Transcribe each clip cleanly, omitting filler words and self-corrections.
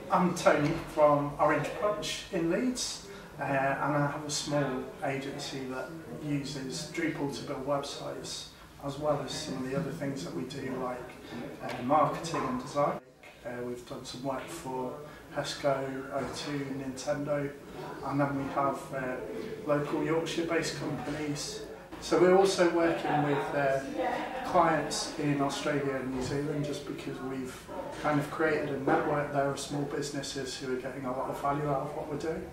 I'm Tony from Orange Punch in Leeds, and I have a small agency that uses Drupal to build websites, as well as some of the other things that we do, like marketing and design. We've done some work for Hesco, O2, Nintendo, and then we have local Yorkshire-based companies. So we're also working with clients in Australia and New Zealand, just because we've kind of created a network there of small businesses who are getting a lot of value out of what we're doing.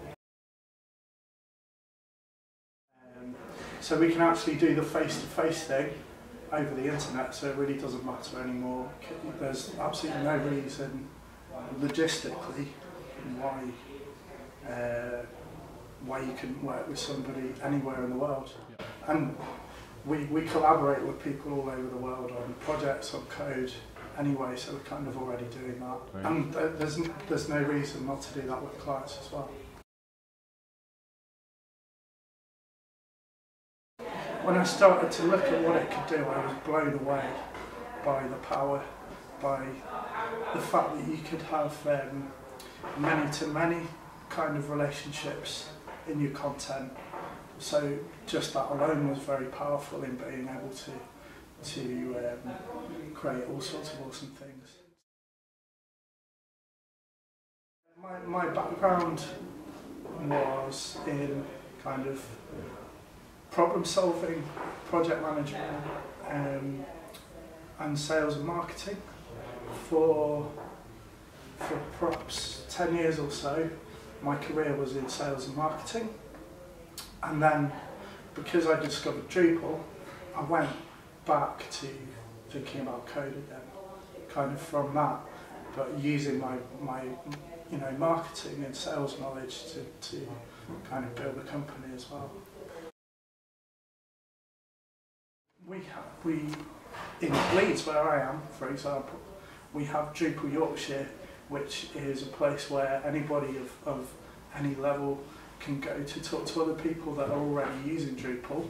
So we can actually do the face-to-face thing over the internet, so it really doesn't matter anymore. There's absolutely no reason logistically why you couldn't work with somebody anywhere in the world. And we collaborate with people all over the world on projects, on code anyway, so we're kind of already doing that. Right. And there's no reason not to do that with clients as well. When I started to look at what it could do, I was blown away by the power, by the fact that you could have many-to-many kind of relationships in your content. So just that alone was very powerful in being able to create all sorts of awesome things. My background was in kind of problem solving, project management, and sales and marketing. For perhaps 10 years or so, my career was in sales and marketing. And then, because I discovered Drupal, I went back to thinking about code again, kind of from that, but using my marketing and sales knowledge to kind of build a company as well. We in Leeds, where I am, for example, we have Drupal Yorkshire, which is a place where anybody of any level can go to talk to other people that are already using Drupal,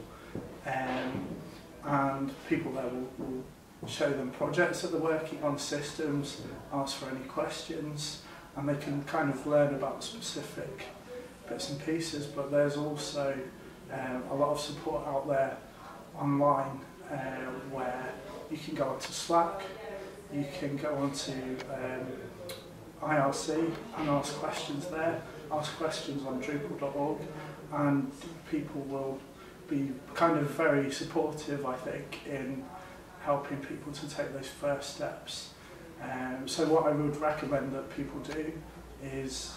and people there will show them projects that they're working on, systems, ask for any questions, and they can kind of learn about specific bits and pieces. But there's also a lot of support out there online, where you can go onto Slack, you can go onto IRC and ask questions there, ask questions on Drupal.org, and people will be kind of very supportive, I think, in helping people to take those first steps. So what I would recommend that people do is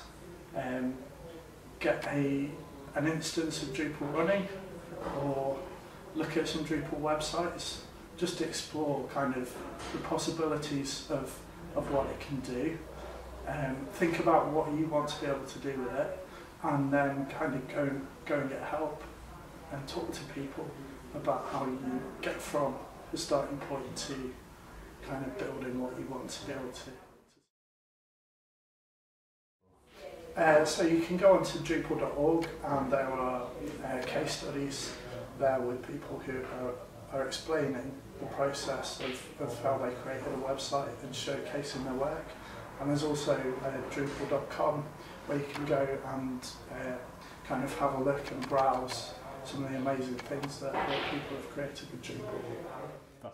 get an instance of Drupal running, or look at some Drupal websites, just to explore kind of the possibilities of what it can do. Think about what you want to be able to do with it, and then kind of go and get help and talk to people about how you get from the starting point to kind of building what you want to be able to. So you can go onto Drupal.org, and there are case studies there with people who are explaining the process of how they created a website and showcasing their work. And there's also Drupal.com, where you can go and kind of have a look and browse some of the amazing things that people have created with Drupal.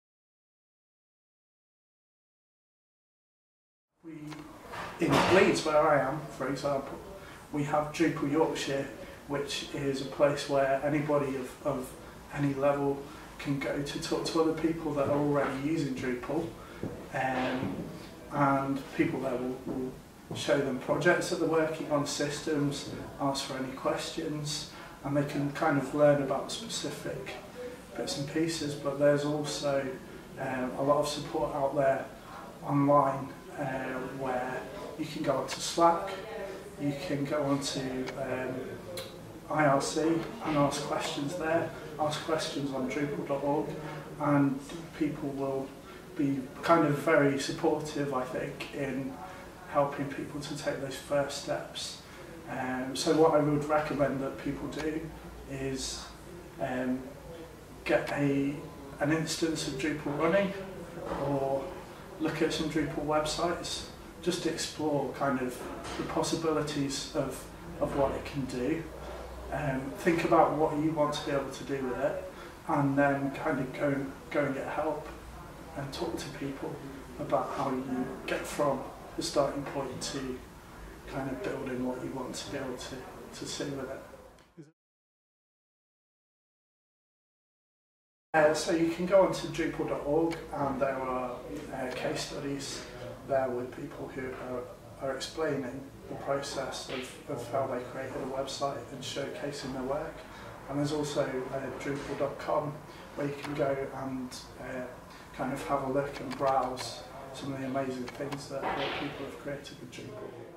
In Leeds, where I am, for example, we have Drupal Yorkshire, which is a place where anybody of any level can go to talk to other people that are already using Drupal, and people there will show them projects that they're working on, systems, ask for any questions, and they can kind of learn about specific bits and pieces. But there's also a lot of support out there online, where you can go onto Slack, you can go onto IRC and ask questions there, ask questions on Drupal.org, and people will be kind of very supportive, I think, in helping people to take those first steps. So what I would recommend that people do is get an instance of Drupal running, or look at some Drupal websites, just to explore kind of the possibilities of what it can do. Think about what you want to be able to do with it, and then kind of go and get help and talk to people about how you get from the starting point to kind of building what you want to be able to see with it. So you can go onto Drupal.org, and there are case studies there with people who are explaining the process of how they created a website and showcasing their work. And there's also Drupal.com, where you can go and kind of have a look and browse some of the amazing things that people have created with Drupal.